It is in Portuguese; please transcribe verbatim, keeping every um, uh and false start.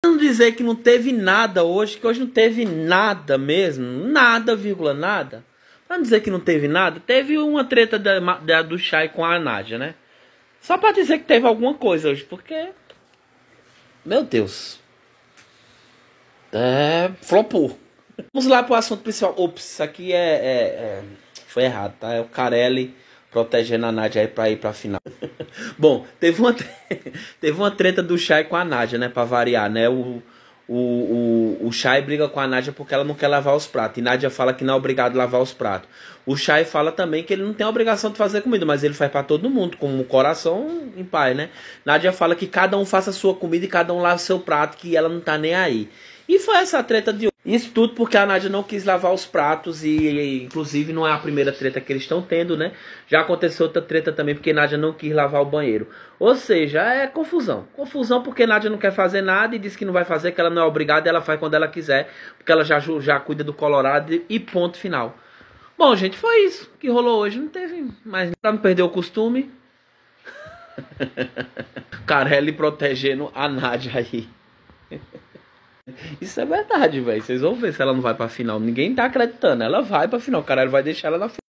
Não dizer que não teve nada hoje, que hoje não teve nada mesmo, nada, vírgula, nada. Pra não dizer que não teve nada, teve uma treta da, da, do Chay com a Nádia, né? Só pra dizer que teve alguma coisa hoje, porque... Meu Deus. É... Flopou. Vamos lá pro assunto principal. Ops, isso aqui é... é, é... Foi errado, tá? É o Carelli protegendo a Nádia aí pra ir pra final. Bom, teve uma, teve uma treta do Chay com a Nádia, né? Pra variar, né? O, o, o, o Chay briga com a Nádia porque ela não quer lavar os pratos. E Nádia fala que não é obrigado a lavar os pratos. O Chay fala também que ele não tem a obrigação de fazer comida, mas ele faz pra todo mundo, com o coração em paz, né? Nádia fala que cada um faça a sua comida e cada um lave seu prato, que ela não tá nem aí. E foi essa treta de hoje. Isso tudo porque a Nádia não quis lavar os pratos e, e inclusive, não é a primeira treta que eles estão tendo, né? Já aconteceu outra treta também porque Nádia não quis lavar o banheiro. Ou seja, é confusão. Confusão porque Nádia não quer fazer nada e diz que não vai fazer, que ela não é obrigada, ela faz quando ela quiser, porque ela já, já cuida do Colorado e ponto final. Bom, gente, foi isso que rolou hoje. Não teve mais nada. Pra não perder o costume. Carelli protegendo a Nádia aí. Isso é verdade, velho. Vocês vão ver se ela não vai pra final. Ninguém tá acreditando. Ela vai pra final. O Carelli vai deixar ela na final.